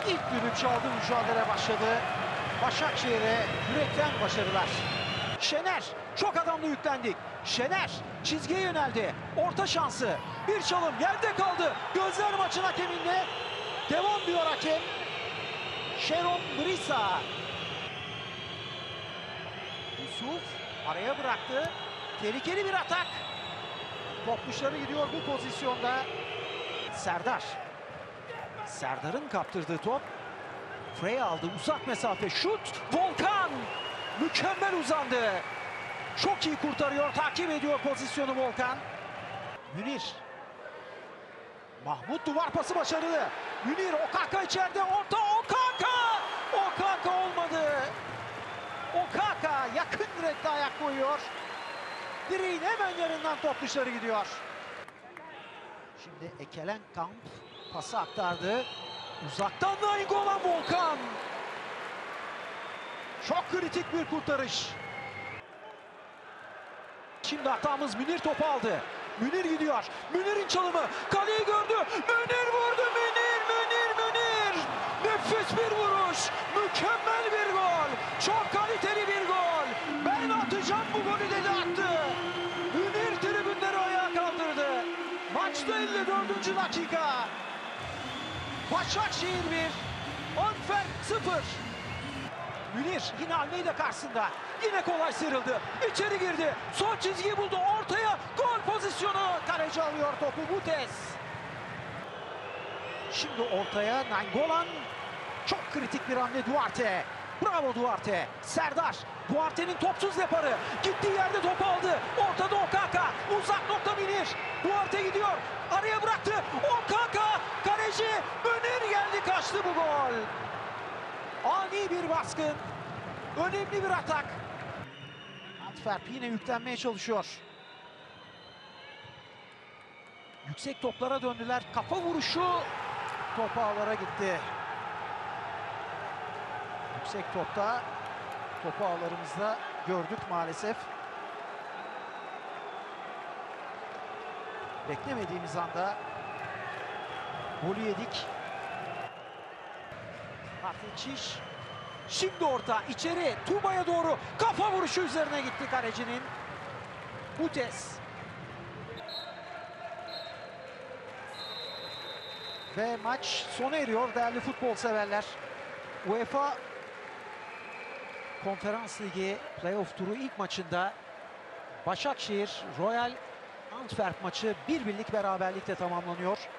İlk düdük çaldı, mücadele başladı. Başakşehir'e yürekten başarılar. Şener, çok adamla yüklendik. Şener çizgiye yöneldi. Orta şansı. Bir çalım yerde kaldı. Gözler maçın hakeminde. Devam diyor hakem. Şeron Brisa. Yusuf araya bıraktı. Tehlikeli bir atak. Top dışarı gidiyor bu pozisyonda. Serdar. Serdar'ın kaptırdığı top. Frey aldı. Uzak mesafe şut. Volkan. Mükemmel uzandı. Çok iyi kurtarıyor. Takip ediyor pozisyonu Volkan. Münir. Mahmut duvar pası başarılı. Münir Okaka içeride. Orta Okaka. Okaka olmadı. Okaka yakın direkte ayak koyuyor. Direğin hemen yanından top dışarı gidiyor. Şimdi Ekelen Kamp pası aktardı. Uzaktan Nainggolan Volkan. Çok kritik bir kurtarış. Şimdi hatamız Münir topu aldı. Münir gidiyor. Münir'in çalımı. Kaleyi gördü. Münir vurdu. Münir. Nefis bir vuruş. Mükemmel bir gol. Çok kaliteli bir gol. Ben atacağım bu golü dedi, attı. Münir tribünleri ayağa kaldırdı. Maçta 54. dakika. Başakşehir 1, Antwerp 0. Münir yine Almeida karşısında. Yine kolay sıyrıldı. İçeri girdi. Son çizgiyi buldu. Ortaya gol pozisyonu. Kaleci alıyor topu Butes. Şimdi ortaya Nainggolan. Çok kritik bir hamle Duarte. Bravo Duarte. Serdar. Duarte'nin topsuz yaparı. Gittiği yerde topu aldı. Ortada Okaka. Uzak nokta Münir. Duarte gidiyor. Araya bıraktı. Okaka. Kaleci Münir geldi, kaçtı bu gol. Ani bir baskın. Önemli bir atak. Antwerp yine yüklenmeye çalışıyor. Yüksek toplara döndüler. Kafa vuruşu. Top ağlara gitti. Yüksek topta topu ağlarımızda gördük maalesef. Beklemediğimiz anda golü yedik. Martinçiş. Şimdi orta içeri Tuba'ya doğru kafa vuruşu üzerine gitti kalecinin. Butes. Ve maç sona eriyor değerli futbol severler. UEFA Konferans Ligi Playoff turu ilk maçında Başakşehir Royal Antwerp maçı 1-1'lik beraberlikle tamamlanıyor.